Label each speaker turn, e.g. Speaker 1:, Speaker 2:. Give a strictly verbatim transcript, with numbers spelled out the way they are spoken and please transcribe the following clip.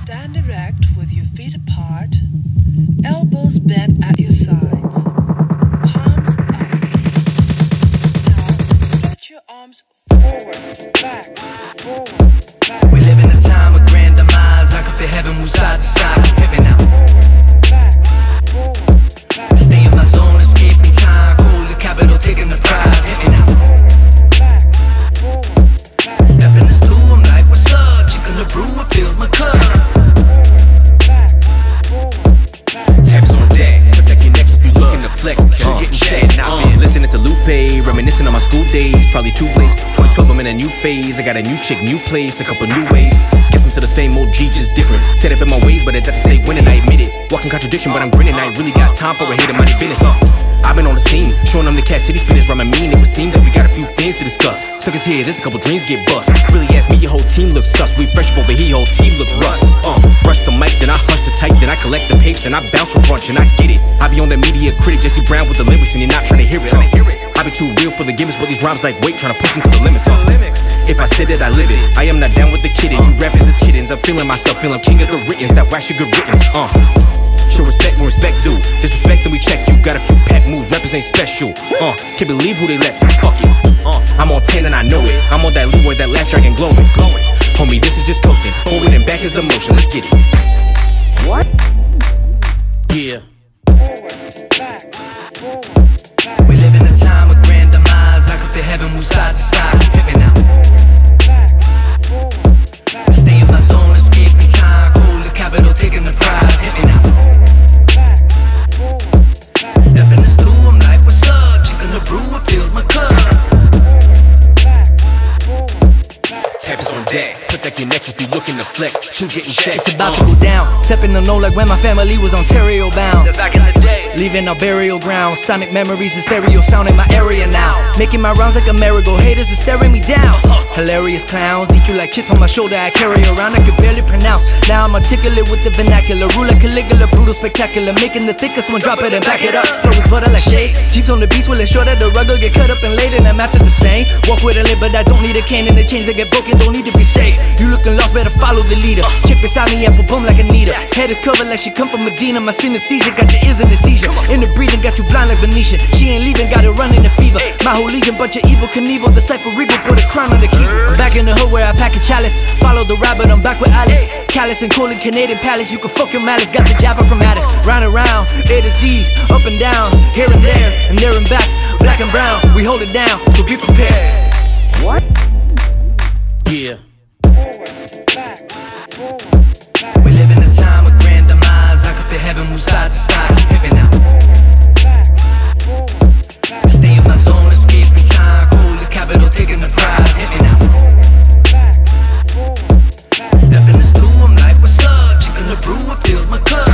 Speaker 1: Stand erect with your feet apart, elbows bent at your sides, palms up. Now stretch your arms forward, back, forward, back.
Speaker 2: We live in a time of grand demise. I can feel heaven move side to side. Heaven out.
Speaker 1: Back, forward, back.
Speaker 2: Stay in my zone, escaping time. Coolest capital, taking the prize. Heaven out.
Speaker 1: Back, forward, back.
Speaker 2: Step in the stool, I'm like, what's up? Chicken the brew, it fills my cup. Taps on deck, protect your neck if you looking to flex. She's getting shed, now uh. listening to Lupe, reminiscing on my school days. Probably two plays, twenty twelve, I'm in a new phase. I got a new chick, new place, a couple new ways. Guess I'm still the same old G, just different. Set up in my ways, but it doesn't say winning, I admit it. Walking contradiction, but I'm grinning, I ain't really got time for a hater money business. uh. I've been on the scene, showing them the Cat City spinners, rhyming mean. It would seem that we got a few things to discuss. Suckers here, there's a couple dreams get bust. Really ask me, your whole team looks sus. We fresh up over here, whole team look rust. Uh, rush the mic, then I hush the type, then I collect the papes, and I bounce from brunch, and I get it. I be on that media critic, Jesse Brown with the lyrics, and you're not trying to hear it. Uh. I be too real for the gimmicks, but these rhymes like weight, trying to push them to the limits. Uh. If I said it, I live it. I am not down with the kidding. You rappers is kiddings. I'm feeling myself, feeling king of the writtens. That wax your good writtens. Uh. Show respect when respect due. Disrespect, then we check you. Got a few pet moves, rappers ain't special. Uh, can't believe who they left. Fuck it. Uh, I'm on ten and I know it. I'm on that leeway, that last dragon glowing. Glowing. Homie, this is just coasting. Forward and back is the motion. Let's get it.
Speaker 3: What?
Speaker 2: Yeah.
Speaker 1: Forward, back, forward, back.
Speaker 2: We live in a time of grand demise. I can feel heaven move side to side. Heaven out.
Speaker 1: Back, forward, back.
Speaker 2: Stay in my zone, escaping time. Coolest capital, taking the prize. Heaven out.
Speaker 1: Back, forward, back.
Speaker 2: Step in the stool, I'm like, what's up? Chicken the brew, it fills my cup.
Speaker 1: Back, forward, back.
Speaker 2: Tap is on deck, protect your neck if you looking to flex. Shoes getting checked.
Speaker 4: It's about to go down. Step in the know like when my family was Ontario bound.
Speaker 3: Back in the day.
Speaker 4: Leaving our burial ground. Sonic memories and stereo sound in my area now. Making my rounds like a merry-go. Haters are staring me down. Hilarious clowns, eat you like chips on my shoulder. I carry around, I can barely pronounce. Now I'm articulate with the vernacular. Rule like Caligula, brutal, spectacular. Making the thickest one drop it and back it up. Flow is butter like shade. Jeeps on the beats will ensure that the rug will get cut up and laid. And I'm after the same. Walk with a limp, but I don't need a cane. And the chains that get broken don't need to be saved. You looking lost, better follow the leader. Chip beside me and boom like Anita. Head is covered like she come from Medina. My synesthesia got your ears in the seizure. In the breathing, got you blind like Venetian. She ain't leaving, got it running the fever. My whole legion, bunch of evil Knievel. The cypher regal, put a crown on the key. I'm back in the hood where I pack a chalice. Follow the rabbit, I'm back with Alice. Callous and cool in Canadian Palace. You can fucking malice, got the Java from Addis. Round and round, A to Z, up and down, here and there, and there and back. Black and brown, we hold it down, so be prepared.
Speaker 3: What?
Speaker 2: Yeah.
Speaker 1: Forward, back, forward, back.
Speaker 2: We live in a time of grand demise. I can feel heaven move side to side. Heaven out.
Speaker 1: Back, forward, back.
Speaker 2: Stay in my zone, escaping time. Coolest capital, taking the prize. Heaven out.
Speaker 1: Back, forward, back.
Speaker 2: Step in the stool, I'm like, what's up? Chicken the brew, it fills my cup.